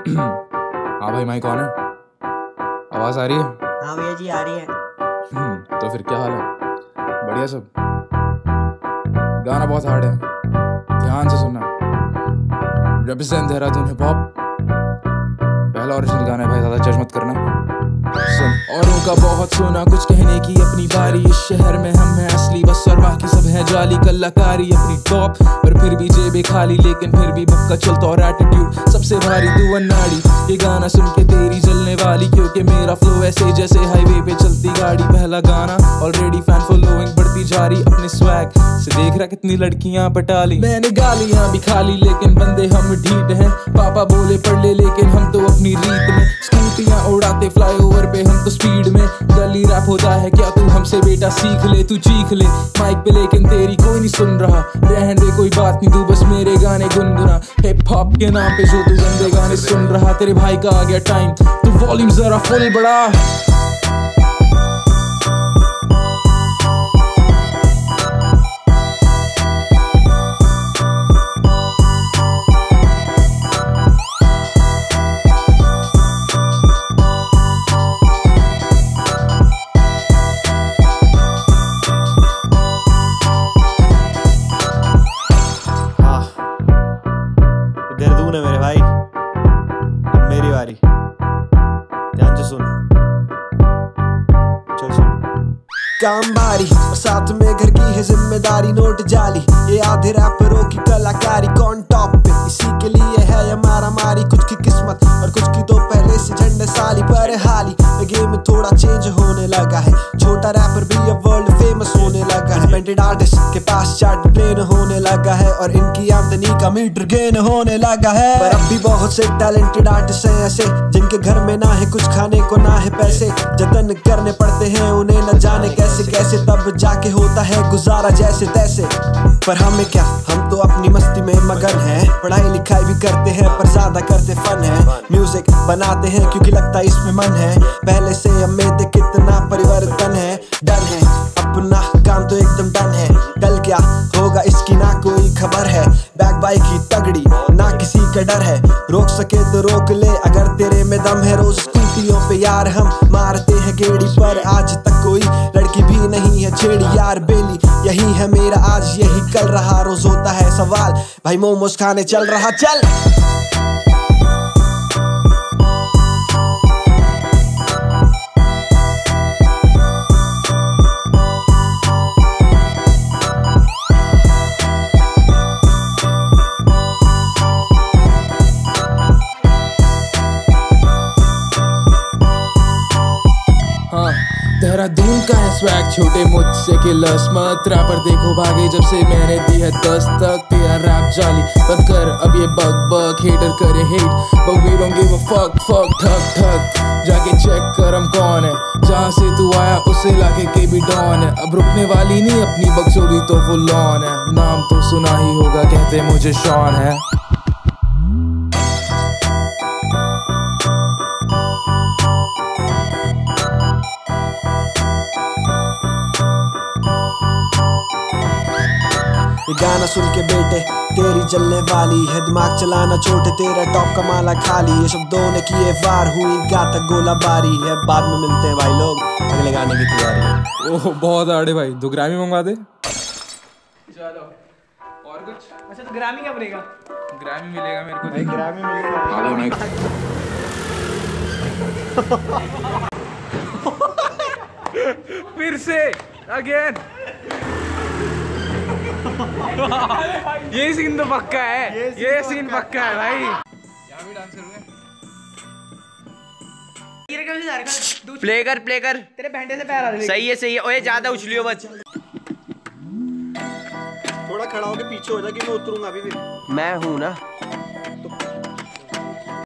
हाँ भाई, माइक कौन है? आवाज आ रही है? हाँ भैया जी आ रही है। तो फिर क्या हाल है? बढ़िया सब? गाना बहुत हार्ड है, ध्यान से सुनना। रिप्रेजेंट देहरादून हिप हॉप, पहला ओरिजिनल गाना है भाई, ज्यादा जज मत करना। सुन। औरों का बहुत सुना, कुछ कहने की अपनी बारी। इस शहर में हम हैं असली, बस और बाकी सब है जाली। कलाकारी अपनी टॉप पर फिर भी जेबें खाली, लेकिन फिर भी मक्का चलता और एटीट्यूड सबसे भारी। तू अनाड़ी, ये गाना सुन के तेरी जलने वाली, क्योंकि मेरा फ्लो ऐसे जैसे हाईवे पे चलती गाड़ी। पहला गाना ऑलरेडी फैन फॉलोइंग बढ़ती जा रही, अपने स्वैग से देख रहा कितनी लड़कियां बटाली। मैंने गालियां भी खाली, लेकिन बंदे हम ढीठ हैं। पापा बोले पढ़ ले, लेकिन हम तो अपनी रीत में। स्कूटियां उड़ाते फ्लाईओवर पे हम तो स्पीड में। गली रैप होता है क्या तू हमसे बेटा सीख ले, तू चीख ले माइक पे, लेकिन तेरी कोई नहीं सुन रहा। रहने दे कोई बात नहीं, तू बस मेरे गाने गुनगुना। हिप हॉप के नाम पे जो तू गंदे गाने सुन रहा, तेरे भाई का आ गया टाइम, तू वॉल्यूम जरा फुल बढ़ा। देहरादून है मेरे भाई, मेरी बारी, ध्यान से सुन। चल सुन। काम बारी और साथ में घर की है जिम्मेदारी। नोट जाली, ये आधे रैपरों की कलाकारी। कौन टॉप पे, इसी के लिए है ये मारा मारी। कुछ की किस्मत और कुछ की तो पहले से झंडे साली। पर हाली गेम में थोड़ा चेंज होने लगा है। छोटा रैपर भी अब वर्ल्ड फेमस होने लगा है। टैलेंटेड आर्टिस्ट के पास चार्ट प्लेन होने लगा है, और इनकी आमदनी का मीटर गेन होने लगा है। पर अब भी बहुत से टैलेंटेड आर्टिस्ट हैं ऐसे, जिनके घर में ना है कुछ खाने को, ना है पैसे। जतन करने पड़ते हैं उन्हें, न जाने कैसे कैसे, तब जाके होता है गुजारा जैसे तैसे। पर हमें क्या, हम तो अपनी मस्ती में मगन हैं। पढ़ाई लिखाई भी करते हैं, पर ज्यादा करते फन है। म्यूजिक बनाते हैं क्योंकि लगता है इसमें मन है। पहले से अब में देख कितना परिवर्तन है। डन है अपना काम तो एकदम डन है। कल क्या होगा इसकी ना कोई खबर है। बैक बाइक की तगड़ी, ना किसी का डर है। रोक सके तो रोक ले अगर तेरे में दम है। रोज स्कूटियों पे यार हम मारते हैं गेड़ी, पर आज तक कोई लड़की भी नहीं है छेड़ी। यार बेली यही है मेरा आज, यही कल रहा। रोज होता है सवाल, भाई मोमोज खाने चल रहा। चल देहरादून का है स्वैग, छोटे मुझसे किलर्स मत। रैपर देखो भागे जब से मैंने दी है 10 तक। तेरा रैप जाली बंद कर अब ये बग बग। हेटर करे hate but we don't give a fuck fuck ठक ठक। जाके चेक कर हम कौन है, जहाँ से तू आया उस इलाके के भी डॉन है। अब रुकने वाली नहीं अपनी बकचोदी तो फुल ऑन है। नाम तो सुना ही होगा, कहते मुझे शॉन है। ये गाना सुन के बेटे तेरी जलने वाली है। दिमाग चलाना छोटे, तेरा टॉप का माला खाली। ये शब्दों ने किए वार, हुई गाता गोला बारी है। बाद में मिलते हैं भाई लोग, अगले गाने की तैयारी है। ओह बहुत आड़े भाई, 2 ग्रामी मंगवा दे। चलो और कुछ? अच्छा तो ग्रामी क्या बनेगा? ग्रामी मिलेगा मेरे को। भाई ग्रामी मिलेगा। फिर से अगेन। ये सीन तो पक्का है, ये सीन पक्का है भाई। यहाँ भी डांस करोगे? प्ले कर तेरे बैंडे से पैर आ रहे। सही है ओए ज्यादा उछलियो मत। थोड़ा खड़ा होके पीछे हो जा कि मैं उतरूंगा अभी भी। मैं हूँ ना।